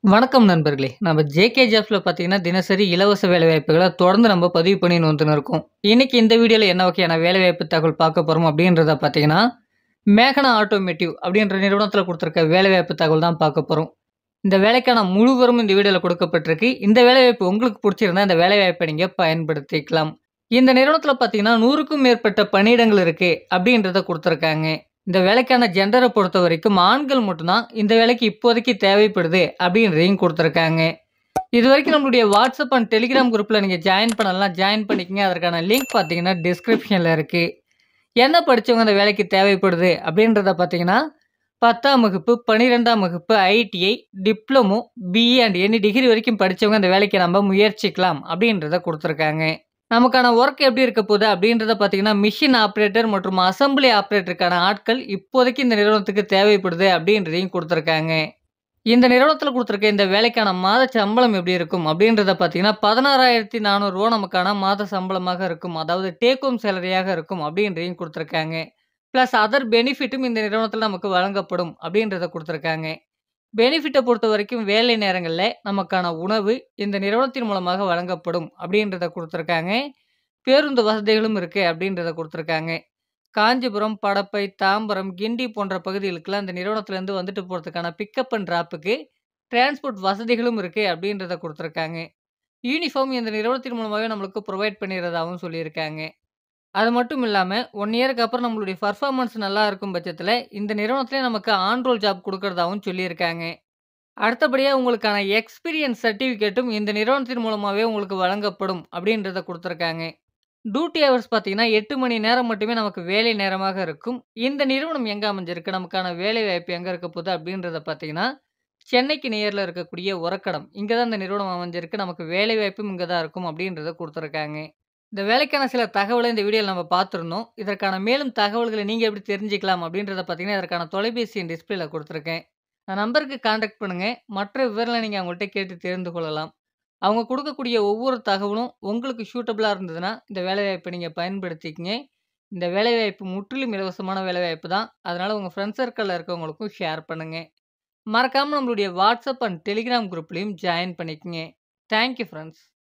வணக்கம் நண்பர்களே! நம்ம ஜேகே ஜாப்ஸ்ல பார்த்தீங்கன்னா, தினசரி இலவச வேலைவாய்ப்புகள தொடர்ந்து நம்ம பதிவு பண்ணின்னு வந்துன்னு இருக்கோம். இன்னைக்கு இந்த வீடியோல என்ன வகையான வேலைவாய்ப்பு தகவல் பார்க்க போறோம் அப்படின்றத பார்த்தீங்கன்னா, மேகனா ஆட்டோமேட்டிவ் அப்படின்ற நிறுவனத்தில குடுத்திருக்க வேலைவாய்ப்பு தகவல் தான் பார்க்க போறோம். இந்த வேலைக்கான முழு விவரமும் இந்த வீடியோல கொடுக்கப்பட்டிருக்கு. இந்த வேலைவாய்ப்பு உங்களுக்கு புடிச்சிருந்தா, இந்த வேலைவாய்ப்ப நீங்க பயன்படுத்திக்கலாம். இந்த நிறுவனத்தில பார்த்தீங்கன்னா, 100க்கும் மேற்பட்ட பணியிடங்கள் இருக்கு அப்படின்றத குடுத்திருக்காங்க. இந்த வேலைக்கான ஜெண்டர பொறுத்தவரைக்கும் ஆண்கள் மட்டும் தான் இந்த வேலைக்கு இப்போதைக்கு தேவைப்படுது அப்படின்றதையும் குடுத்துருக்காங்க. இதுவரைக்கும் நம்மளுடைய வாட்ஸ்அப் அண்ட் டெலிகிராம் குரூப்ல நீங்க ஜாயின் பண்ணலாம். ஜாயின் பண்ணிக்கங்க. அதற்கான லிங்க் பார்த்தீங்கன்னா, டிஸ்கிரிப்ஷன்ல இருக்கு. என்ன படிச்சவங்க அந்த வேலைக்கு தேவைப்படுது அப்படின்றத பார்த்தீங்கன்னா, 10ஆம் வகுப்பு, 12ஆம் வகுப்பு, ITI, diploma, BE and any degree வரைக்கும் படிச்சவங்க அந்த வேலைக்கு நம்ம முயற்சிக்கலாம் அப்படின்றத குடுத்துருக்காங்க. நமக்கான ஒர்க் எப்படி இருக்க போகுது அப்படின்றத பார்த்தீங்கன்னா, மிஷின் ஆப்பரேட்டர் மற்றும் அசெம்பிளி ஆப்பரேட்டருக்கான ஆட்கள் இப்போதைக்கு இந்த நிறுவனத்துக்கு தேவைப்படுது அப்படின்றதையும் குடுத்துருக்காங்க. இந்த நிறுவனத்தில குடுத்துருக்க இந்த வேலைக்கான மாத சம்பளம் எப்படி இருக்கும் அப்படின்றத பார்த்தீங்கன்னா, ரூ. 16,400 நமக்கான மாத சம்பளமாக இருக்கும். அதாவது டேக் ஹோம் சேலரியாக இருக்கும் அப்படின்றதையும் குடுத்துருக்காங்க. பிளஸ் அதர் பெனிஃபிட்டும் இந்த நிறுவனத்தில நமக்கு வழங்கப்படும் அப்படின்றத குடுத்துருக்காங்க. பெனிஃபிட்ட பொறுத்தவரைக்கும் வேலை நேரங்கள்ல நமக்கான உணவு இந்த நிறுவனத்தின் மூலமாக வழங்கப்படும் அப்படின்றத குடுத்துருக்காங்க. பேருந்து வசதிகளும் இருக்கு அப்படின்றத குடுத்துருக்காங்க. காஞ்சிபுரம், படப்பை, தாம்பரம், கிண்டி போன்ற பகுதிகளுக்கெல்லாம் இந்த நிறுவனத்திலேருந்து வந்துட்டு போறதுக்கான பிக்கப் அண்ட் டிராப்புக்கு டிரான்ஸ்போர்ட் வசதிகளும் இருக்கு அப்படின்றத குடுத்துருக்காங்க. யூனிஃபார்ம் இந்த நிறுவனத்தின் மூலமாவே நம்மளுக்கு புரொவைட் பண்ணிறதாவும் சொல்லியிருக்காங்க. அது மட்டும் இல்லாம 1 இயர்க்கு அப்புறம் நம்மளுடைய பெர்ஃபார்மன்ஸ் நல்லா இருக்கும் பட்சத்தில, இந்த நிறுவனத்திலே நமக்கு ஆன் ரோல் ஜாப் குடுக்கிறதாவும் சொல்லியிருக்காங்க. அடுத்தபடியா உங்களுக்கான எக்ஸ்பீரியன்ஸ் சர்டிஃபிகேட்டும் இந்த நிறுவனத்தின் மூலமாவே உங்களுக்கு வழங்கப்படும் அப்படின்றத குடுத்துருக்காங்க. டியூட்டி ஹவர்ஸ் பார்த்தீங்கன்னா, 8 மணி நேரம் மட்டுமே நமக்கு வேலை நேரமாக இருக்கும். இந்த நிறுவனம் எங்க அமைஞ்சிருக்கு? நமக்கான வேலைவாய்ப்பு எங்க இருக்க போது? அப்படின்றத பார்த்தீங்கன்னா, சென்னைக்கு நியர்ல இருக்கக்கூடிய ஒரக்கடம். இங்க தான் இந்த நிறுவனம் அமைஞ்சிருக்கு. நமக்கு வேலைவாய்ப்பும் இங்க தான் இருக்கும் அப்படின்றத குடுத்துருக்காங்க. இந்த வேலைக்கான சில தகவல இந்த வீடியோல நம்ம பார்த்துருந்தோம். இதற்கான மேலும் தகவல்கள நீங்க எப்படி தெரிஞ்சுக்கலாம் அப்படின்றத பார்த்தீங்கன்னா, இதற்கான தொலைபேசி எண் டிஸ்ப்ளேல குடுத்துருக்கேன். அந்த நம்பருக்கு கான்டாக்ட் பண்ணுங்க. மற்ற விவரங்கள நீங்க அவங்கள்ட்ட கேட்டு தெரிந்து கொள்ளலாம். அவங்க குடுக்கக்கூடிய ஒவ்வொரு தகவலும் உங்களுக்கு சூட்டபிளா இருந்ததுன்னா, இந்த வேலைவாய்ப்ப நீங்க பயன்படுத்திக்கங்க. இந்த வேலைவாய்ப்பு முற்றிலும் இலவசமான வேலைவாய்ப்பு தான். அதனால உங்க ஃப்ரெண்ட்ஸ் சர்க்கிள்ல இருக்கவங்களுக்கும் ஷேர் பண்ணுங்க. மறக்காம நம்மளுடைய வாட்ஸ்அப் அண்ட் டெலிகிராம் குரூப்லயும் ஜாயின் பண்ணிக்கங்க. Thank you friends.